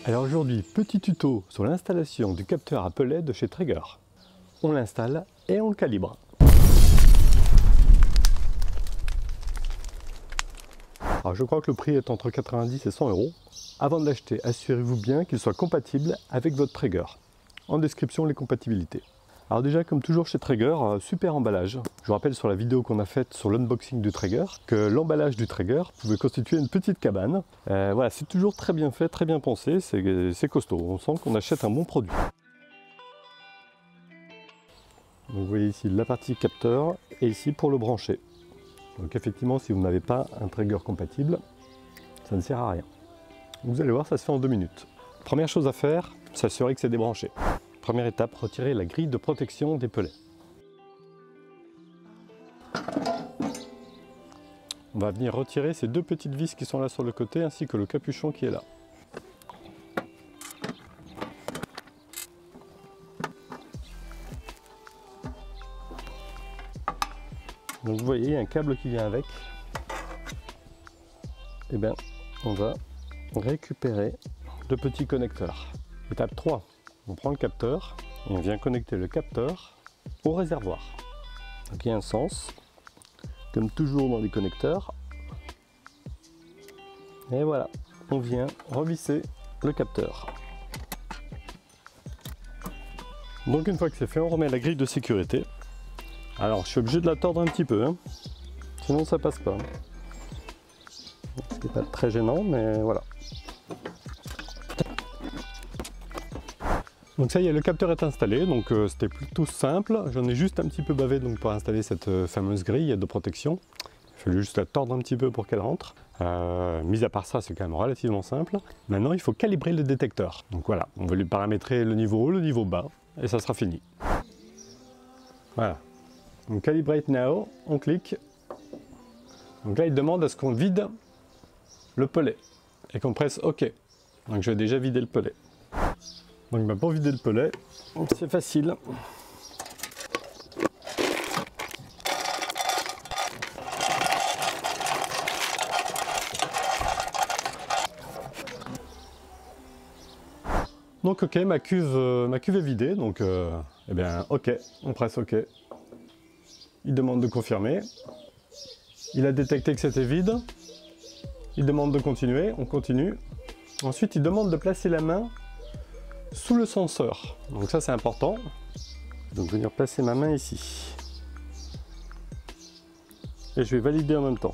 Alors aujourd'hui, petit tuto sur l'installation du capteur à pellet de chez Traeger. On l'installe et on le calibre. Alors je crois que le prix est entre 90 et 100 €. Avant de l'acheter, assurez-vous bien qu'il soit compatible avec votre Traeger. En description, les compatibilités. Alors déjà, comme toujours chez Traeger, super emballage. Je vous rappelle sur la vidéo qu'on a faite sur l'unboxing du Traeger que l'emballage du Traeger pouvait constituer une petite cabane. Voilà, c'est toujours très bien fait, très bien pensé, c'est costaud. On sent qu'on achète un bon produit. Donc, vous voyez ici la partie capteur et ici pour le brancher. Donc effectivement, si vous n'avez pas un Traeger compatible, ça ne sert à rien. Vous allez voir, ça se fait en 2 minutes. Première chose à faire, s'assurer que c'est débranché. Première étape, retirer la grille de protection des pellets. On va venir retirer ces 2 petites vis qui sont là sur le côté ainsi que le capuchon qui est là. Donc vous voyez, il y a un câble qui vient avec. Et bien, on va récupérer 2 petits connecteurs. Étape 3. On prend le capteur et on vient connecter le capteur au réservoir. Donc il y a un sens, comme toujours dans les connecteurs. Et voilà, on vient revisser le capteur. Donc une fois que c'est fait, on remet la grille de sécurité. Alors je suis obligé de la tordre un petit peu, hein. Sinon ça passe pas. C'est pas très gênant, mais voilà. Donc ça y est, le capteur est installé, donc c'était plutôt simple. J'en ai juste un petit peu bavé donc, pour installer cette fameuse grille de protection. Il fallait juste la tordre un petit peu pour qu'elle rentre. Mis à part ça, c'est quand même relativement simple. Maintenant, il faut calibrer le détecteur. Donc voilà, on va lui paramétrer le niveau haut, le niveau bas, et ça sera fini. Voilà. Donc calibrate now, on clique. Donc là, il demande à ce qu'on vide le pellet et qu'on presse OK. Donc je vais déjà vider le pellet. Donc pour vider le pellet, c'est facile. Donc ok, ma cuve est vidée, donc eh bien ok, on presse OK. Il demande de confirmer. Il a détecté que c'était vide. Il demande de continuer, on continue. Ensuite, il demande de placer la main sous le senseur. Donc ça c'est important. Donc venir placer ma main ici. Et je vais valider en même temps.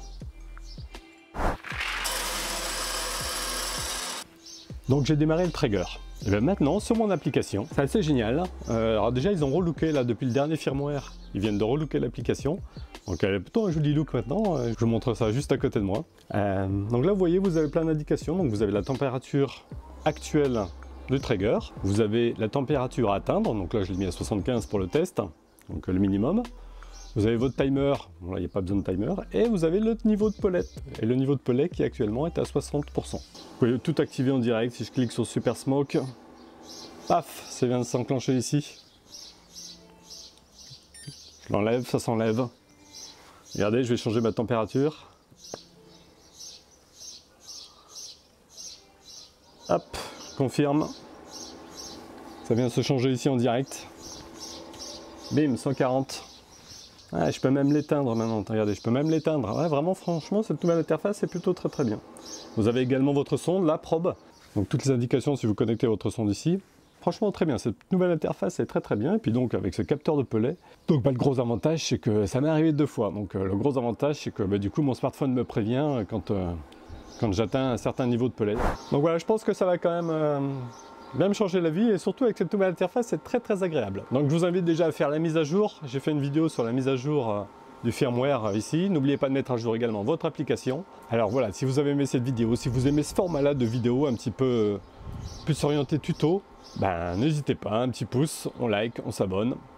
Donc j'ai démarré le Traeger. Et bien maintenant sur mon application, c'est assez génial. Alors déjà ils ont relooké là depuis le dernier firmware. Ils viennent de relooker l'application. Donc elle a plutôt un joli look maintenant. Je vous montre ça juste à côté de moi. Donc là vous voyez, vous avez plein d'indications. Donc vous avez la température actuelle du Traeger. Vous avez la température à atteindre. Donc là je l'ai mis à 75 pour le test. Donc le minimum. Vous avez votre timer. Bon, là il n'y a pas besoin de timer. Et vous avez le niveau de pellet. Et le niveau de pellet qui actuellement est à 60%. Vous pouvez tout activer en direct. Si je clique sur Super Smoke, paf, ça vient de s'enclencher ici. Je l'enlève, ça s'enlève. Regardez, je vais changer ma température. Hop, confirme. Ça vient se changer ici en direct. Bim, 140. Ah, je peux même l'éteindre maintenant. Regardez, je peux même l'éteindre. Ouais, vraiment, franchement, cette nouvelle interface est plutôt très bien. Vous avez également votre son, la probe. Donc toutes les indications si vous connectez votre son d'ici. Franchement très bien, cette nouvelle interface est très bien. Et puis donc avec ce capteur de pellet, donc le gros avantage c'est que ça m'est arrivé 2 fois. Donc le gros avantage c'est que du coup mon smartphone me prévient quand j'atteins un certain niveau de pellet. Donc voilà, je pense que ça va quand même bien me changer la vie et surtout avec cette nouvelle interface c'est très agréable. Donc je vous invite déjà à faire la mise à jour. J'ai fait une vidéo sur la mise à jour du firmware ici. N'oubliez pas de mettre à jour également votre application. Alors voilà, si vous avez aimé cette vidéo, si vous aimez ce format-là de vidéo un petit peu plus orienté tuto, ben n'hésitez pas, un petit pouce, on like, on s'abonne.